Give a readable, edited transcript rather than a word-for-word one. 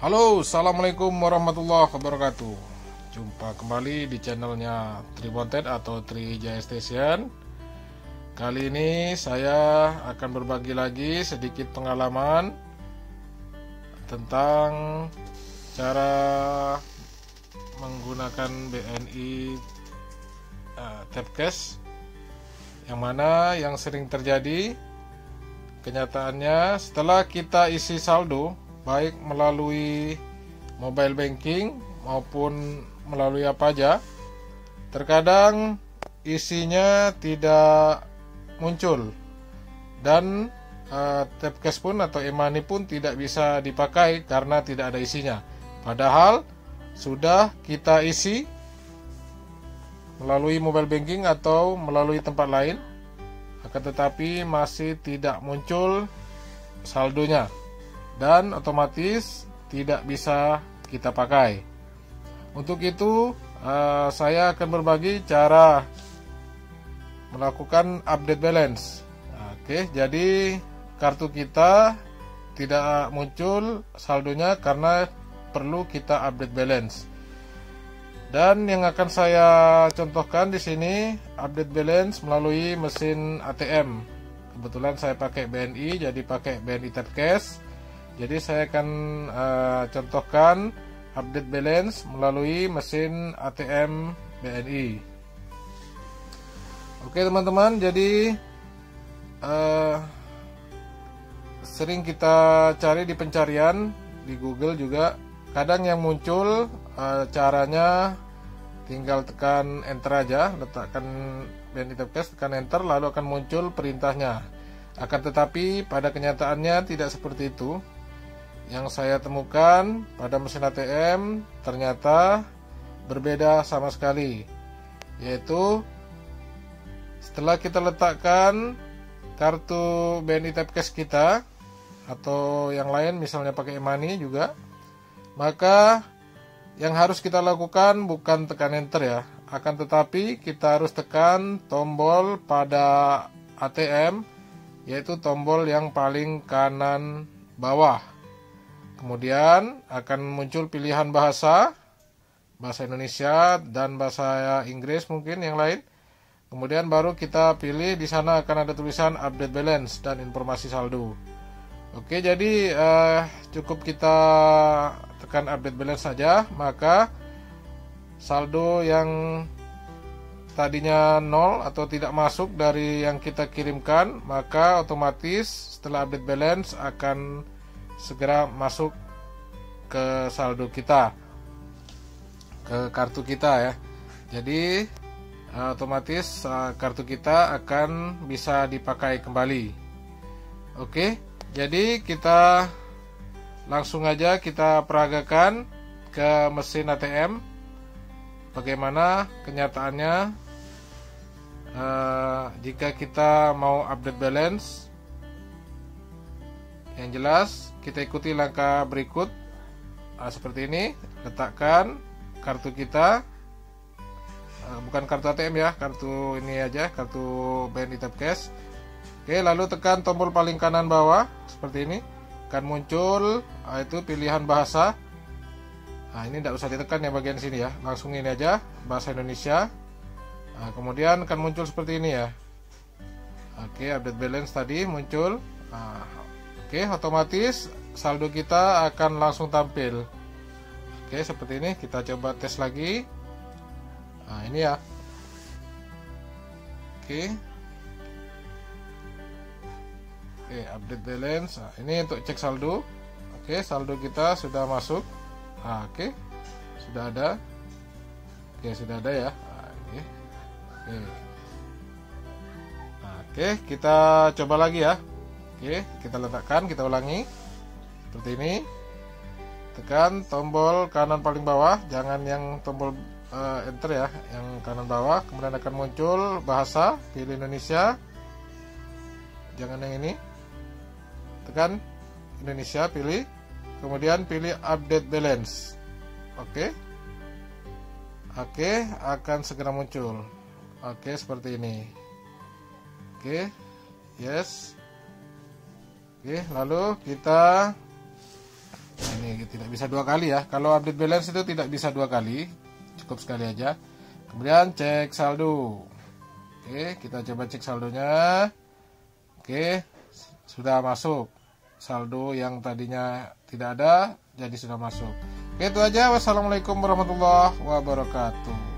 Halo, assalamualaikum warahmatullahi wabarakatuh. Jumpa kembali di channelnya Tribonted atau Trijaya Station. Kali ini saya akan berbagi lagi sedikit pengalaman tentang cara menggunakan BNI Tapcash, yang mana yang sering terjadi kenyataannya setelah kita isi saldo baik melalui mobile banking maupun melalui apa aja, terkadang isinya tidak muncul dan Tapcash pun atau e-money pun tidak bisa dipakai karena tidak ada isinya, padahal sudah kita isi melalui mobile banking atau melalui tempat lain, akan tetapi masih tidak muncul saldonya dan otomatis tidak bisa kita pakai. Untuk itu saya akan berbagi cara melakukan update balance. Oke, jadi kartu kita tidak muncul saldonya karena perlu kita update balance. Dan yang akan saya contohkan di sini update balance melalui mesin ATM. Kebetulan saya pakai BNI, jadi pakai BNI Tapcash. Jadi saya akan contohkan update balance melalui mesin ATM BNI. Oke teman-teman, jadi sering kita cari di pencarian di Google juga. Kadang yang muncul caranya tinggal tekan enter aja, letakkan BNI Tapcash, tekan enter, lalu akan muncul perintahnya. Akan tetapi pada kenyataannya tidak seperti itu. Yang saya temukan pada mesin ATM ternyata berbeda sama sekali, yaitu setelah kita letakkan kartu BNI Tapcash kita atau yang lain misalnya pakai e-money juga, maka yang harus kita lakukan bukan tekan enter ya, akan tetapi kita harus tekan tombol pada ATM, yaitu tombol yang paling kanan bawah. Kemudian akan muncul pilihan bahasa Indonesia dan bahasa Inggris mungkin yang lain. Kemudian baru kita pilih, di sana akan ada tulisan update balance dan informasi saldo. Oke, jadi cukup kita tekan update balance saja, maka saldo yang tadinya 0 atau tidak masuk dari yang kita kirimkan, maka otomatis setelah update balance akan segera masuk ke saldo kita, ke kartu kita ya. Jadi otomatis kartu kita akan bisa dipakai kembali. Oke, jadi kita langsung aja kita peragakan ke mesin ATM bagaimana kenyataannya jika kita mau update balance. Yang jelas kita ikuti langkah berikut seperti ini. Letakkan kartu kita, bukan kartu ATM ya, kartu ini aja, kartu BNI Tapcash. Oke, lalu tekan tombol paling kanan bawah seperti ini, akan muncul itu pilihan bahasa. Nah, ini tidak usah ditekan ya bagian sini ya, langsung ini aja bahasa Indonesia. Kemudian akan muncul seperti ini ya. Oke, update balance tadi muncul. Oke, otomatis saldo kita akan langsung tampil. Oke, seperti ini. Kita coba tes lagi. Nah, ini ya. Oke, update balance. Nah, ini untuk cek saldo. Oke, saldo kita sudah masuk. Nah, oke, sudah ada. Oke, sudah ada ya. Nah, oke, kita coba lagi ya. Oke, kita letakkan, kita ulangi seperti ini. Tekan tombol kanan paling bawah, jangan yang tombol enter ya, yang kanan bawah. Kemudian akan muncul bahasa, pilih Indonesia, jangan yang ini. Tekan Indonesia, pilih, kemudian pilih update balance. Oke, akan segera muncul. Oke, seperti ini. Oke, yes. Oke, lalu kita ini tidak bisa 2 kali ya. Kalau update balance itu tidak bisa 2 kali, cukup sekali aja. Kemudian cek saldo. Oke, kita coba cek saldonya. Oke, sudah masuk. Saldo yang tadinya tidak ada jadi sudah masuk. Oke, itu aja. Wassalamualaikum warahmatullahi wabarakatuh.